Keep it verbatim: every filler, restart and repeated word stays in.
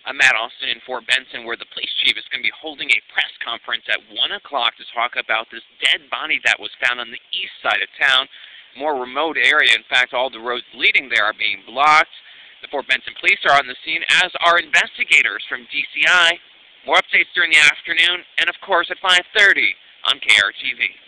I'm Matt Austin in Fort Benton, where the police chief is going to be holding a press conference at one o'clock to talk about this dead body that was found on the east side of town, more remote area. In fact, all the roads leading there are being blocked. The Fort Benton police are on the scene, as are investigators from D C I. More updates during the afternoon, and of course at five thirty on K R T V.